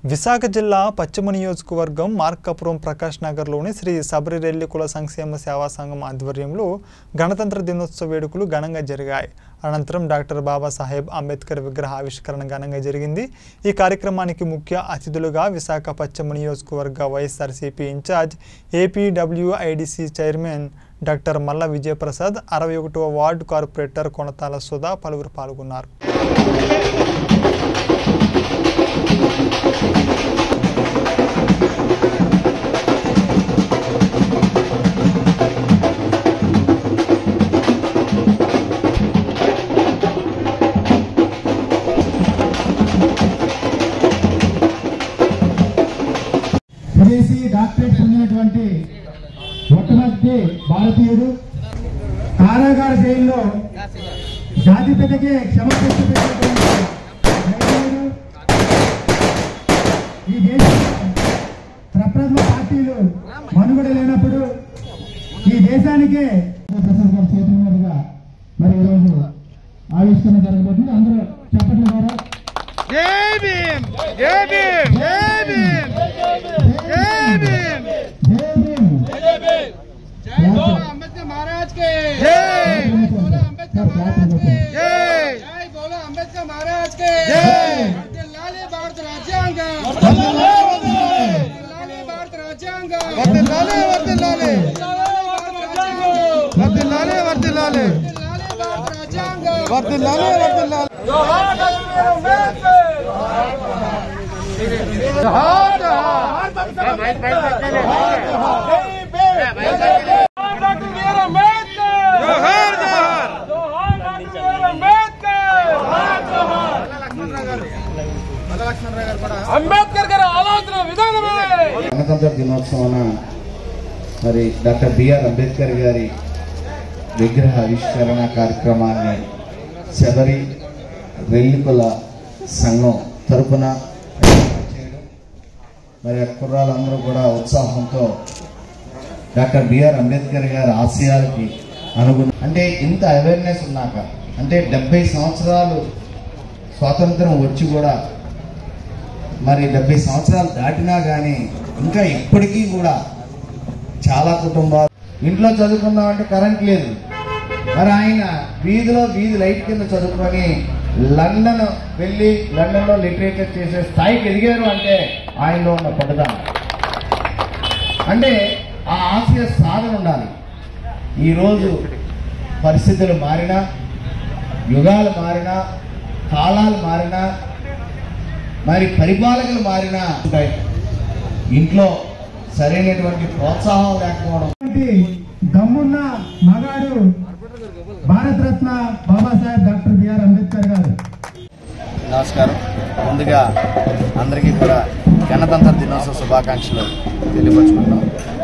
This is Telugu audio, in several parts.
విశాఖ జిల్లా పశ్చిమ నియోజకవర్గం మార్కాపురం ప్రకాష్ నగర్లోని శ్రీ సబరి రెల్లి కుల సంక్షేమ సేవా సంఘం ఆధ్వర్యంలో గణతంత్ర దినోత్సవ వేడుకలు ఘనంగా జరిగాయి. అనంతరం డాక్టర్ బాబాసాహెబ్ అంబేద్కర్ విగ్రహ ఆవిష్కరణ ఘనంగా జరిగింది. ఈ కార్యక్రమానికి ముఖ్య అతిథులుగా విశాఖ పశ్చిమ నియోజకవర్గ YSRCP in-charge APWIDC chairman doctor Malla Vijayaprasad, 61వ వార్డు కార్పొరేటర్ కొనతాల సుధా పలువురు పాల్గొన్నారు. డాక్టరేట్ పొందినటువంటి మొట్టమొదటి భారతీయుడు, కారాగార జైల్లో జాతిపితకే క్షమాపణ ఈ దేశంలో ప్రప్రథమ పార్టీలు మనుగడ లేనప్పుడు ఈ దేశానికే చేతుల మీదుగా మరి ఈరోజు ఆవిష్కరణ జరగబోతుంది. అందరూ చెప్పట్ల ద్వారా జై భీమ్, జై భీమ్, జై భీమ్, జై భీమ్, జై భీమ్, జై బోలో అంబేద్కర్ महाराज के जय, बोलो अंबेडकर महाराज के जय, जय बोलो अंबेडकर महाराज के जय। वर्धिल्लाले भारत राज्यांग, वर्धिल्लाले भारत राज्यांग, वर्धिल्लाले वर्धिल्लाले वर्धिल्लाले वर्धिल्लाले भारत राज्यांग, वर्धिल्लाले वर्धिल्लाले जोहार डॉक्टर अंबेडकर, जोहार जोहार डॉक्टर अंबेडकर, అంబేద్కర్ గారి ఆలోచన విధానమే గణతంత్ర దినోత్సవాన మరి డాక్టర్ బిఆర్ అంబేద్కర్ గారి విగ్రహ ఆవిష్కరణ కార్యక్రమాన్ని శబరి రెల్లికుల సంఘం తరపున చేయడం, మరి కుర్రాళ్ళందరూ కూడా ఉత్సాహంతో డాక్టర్ బిఆర్ అంబేద్కర్ గారి ఆశయాలకి అంటే ఇంత అవేర్నెస్ ఉన్నాక, అంటే 70 సంవత్సరాలు స్వాతంత్రం వచ్చి కూడా మరి 70 సంవత్సరాలు దాటినా కానీ ఇంకా ఇప్పటికీ కూడా చాలా కుటుంబాలు ఇంట్లో చదువుకుందామంటే కరెంట్ లేదు. మరి ఆయన వీధి లైట్ కింద చదువుకొని లండన్ వెళ్ళి లండన్లో లిటరేచర్ చేసే స్థాయికి ఎదిగారు అంటే ఆయనలో ఉన్న పట్టుదల, అంటే ఆ ఆశయ సాధన ఉండాలి. ఈరోజు పరిస్థితులు మారినా, యుగాలు మారినా, కాలాలు మారినా, మరి పరిపాలకులు మారినా ఇంట్లో సరైనటువంటి ప్రోత్సాహం లేకపోవడం. దమ్మున్న మగాడు భారతరత్న బాబాసాహెబ్ డాక్టర్ బిఆర్ అంబేద్కర్ గారు. నమస్కారం. ముందుగా అందరికీ కూడా గణతంత్ర దినోత్సవ శుభాకాంక్షలు తెలియపరుచుకుంటాం.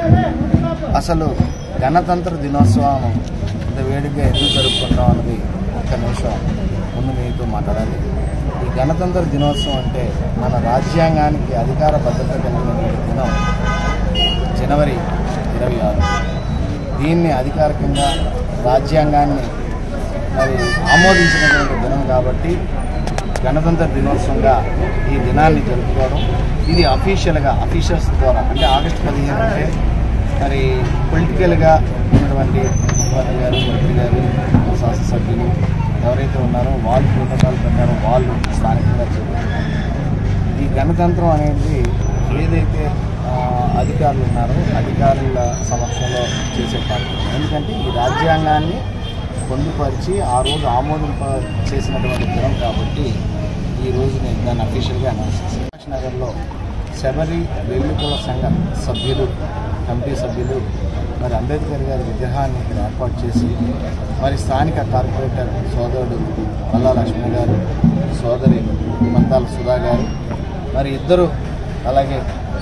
అసలు గణతంత్ర దినోత్సవం ఇంత వేడిగా ఎందుకు జరుపుకుంటాం అన్నది ఒక్క నిమిషం ముందు మీతో మాట్లాడాలి. ఈ గణతంత్ర దినోత్సవం అంటే మన రాజ్యాంగానికి అధికార భద్రత కలిగినటువంటి దినం జనవరి 26. దీన్ని అధికారికంగా రాజ్యాంగాన్ని మరి ఆమోదించినటువంటి దినం కాబట్టి గణతంత్ర దినోత్సవంగా ఈ దినాన్ని జరుపుకోవడం, ఇది అఫీషియల్స్ ద్వారా అంటే ఆగస్టు 15 అంటే మరి పొలిటికల్గా ఉన్నటువంటి ముఖ్యమంత్రి గారు, మంత్రి గారు, శాసనసభ్యులు ఎవరైతే ఉన్నారో వాళ్ళు ప్రోటోకాల్ ప్రకారం వాళ్ళు స్థానికంగా చేపడుతున్నారు. ఈ గణతంత్రం అనేది ఏదైతే అధికారులు ఉన్నారో అధికారుల సమక్షంలో చేసే కార్యక్రమం. ఎందుకంటే ఈ రాజ్యాంగాన్ని పొందుపరిచి ఆ రోజు ఆమోదింప చేసినటువంటి దినం కాబట్టి ఈ రోజు నేను దాన్ని అఫీషియల్గా అనౌన్స్ చేశాను. ప్రకాష్ నగర్లో శబరి రెల్లికుల సంఘం సభ్యులు, కమిటీ సభ్యులు మరి అంబేద్కర్ గారి విగ్రహాన్ని ఇక్కడ ఏర్పాటు చేసి మరి స్థానిక కార్పొరేటర్ సోదరుడు మల్లా లక్ష్మి గారు, సోదరి మంతాల సుధా గారు, మరి ఇద్దరు, అలాగే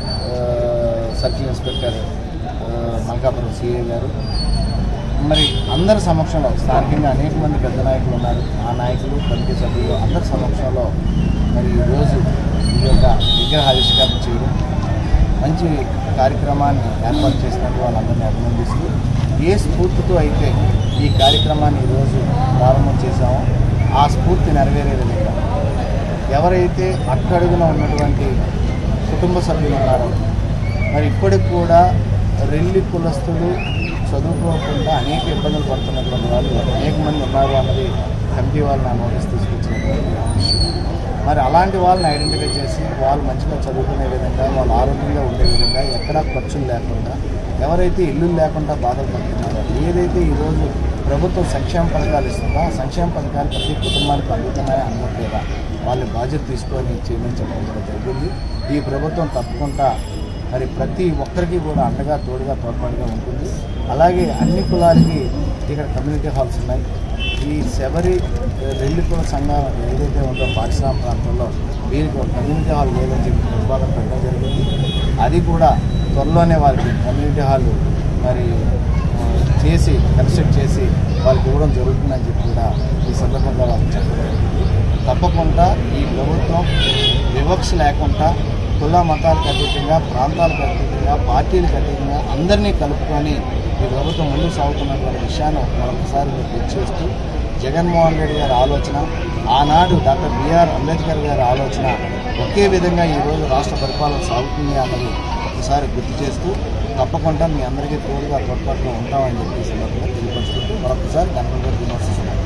సర్కిల్ ఇన్స్పెక్టర్ మల్కాపురం సిఐ గారు, మరి అందరి సమక్షంలో స్థానికంగా అనేక మంది పెద్ద నాయకులు ఉన్నారు. ఆ నాయకులు, కమిటీ సభ్యులు అందరి సమక్షంలో మరి ఈరోజు ఈ యొక్క విగ్రహ ఆవిష్కరణ చేయడం, మంచి కార్యక్రమాన్ని ఏర్పాటు చేసినట్టు వాళ్ళందరినీ అభినందిస్తూ, ఏ స్ఫూర్తితో అయితే ఈ కార్యక్రమాన్ని ఈరోజు ప్రారంభం చేశామో ఆ స్ఫూర్తి నెరవేరే విధంగా ఎవరైతే అట్టడుగున ఉన్నటువంటి కుటుంబ సభ్యులు ఉన్నారు. మరి ఇప్పటికి కూడా రెల్లి కులస్తులు చదువుకోకుండా అనేక ఇబ్బందులు పడుతున్నటువంటి వాళ్ళు అనేక మంది ఉన్నారు అన్నది కమిటీ వాళ్ళు నా నోటీస్ తీసుకొచ్చినటువంటి విషయం. మరి అలాంటి వాళ్ళని ఐడెంటిఫై చేసి వాళ్ళు మంచిగా చదువుకునే విధంగా, వాళ్ళు ఆరోగ్యంగా ఉండే విధంగా, ఎక్కడా ఖర్చులు లేకుండా, ఎవరైతే ఇల్లు లేకుండా బాధలు పడుతున్నారో, ఏదైతే ఈరోజు ప్రభుత్వం సంక్షేమ పథకాలు ఇస్తుందో ఆ సంక్షేమ పథకాలు ప్రతి కుటుంబానికి అందుతున్నాయో అందట్లేదా వాళ్ళ బాధ్యత తీసుకొని చేయమని చెప్పడం జరిగింది. ఈ ప్రభుత్వం తప్పకుండా మరి ప్రతి ఒక్కరికి కూడా అండగా తోడుగా తోడ్పాటుగా ఉంటుంది. అలాగే అన్ని కులాలకి ఇక్కడ కమ్యూనిటీ హాల్స్ ఉన్నాయి. ఈ శబరి రెల్లి కుల సంఘం ఏదైతే ఉందో పాకిస్తాన్ ప్రాంతంలో వీరికి ఒక కమ్యూనిటీ హాల్ లేదని చెప్పి నిర్వాహం పెట్టడం జరిగింది. అది కూడా త్వరలోనే వారికి కమ్యూనిటీ హాల్ మరి చేసి కన్స్ట్రక్ట్ చేసి వాళ్ళకి ఇవ్వడం జరుగుతుందని చెప్పి కూడా ఈ సందర్భంగా వాళ్ళకి చెప్పడం జరిగింది. తప్పకుండా ఈ ప్రభుత్వం వివక్ష లేకుండా కుల మతాలకు అతీతంగా, ప్రాంతాలకు అతీతంగా, పార్టీలకు అతీతంగా అందరినీ కలుపుకొని ఈ ప్రభుత్వం ముందుకు సాగుతున్నటువంటి విషయాన్ని మరొకసారి గుర్తు చేస్తూ జగన్మోహన్ రెడ్డి గారి ఆలోచన, ఆనాడు డాక్టర్ బిఆర్ అంబేద్కర్ గారి ఆలోచన ఒకే విధంగా ఈరోజు రాష్ట్ర పరిపాలన సాగుతుంది అన్నది ఒకసారి గుర్తు చేస్తూ తప్పకుండా మీ అందరికీ తోడుగా తోడ్పాటులో ఉంటామని చెప్పి సందర్భంగా తెలియపరుచుకుంటూ మరొకసారి గణతంత్ర దినోత్సవం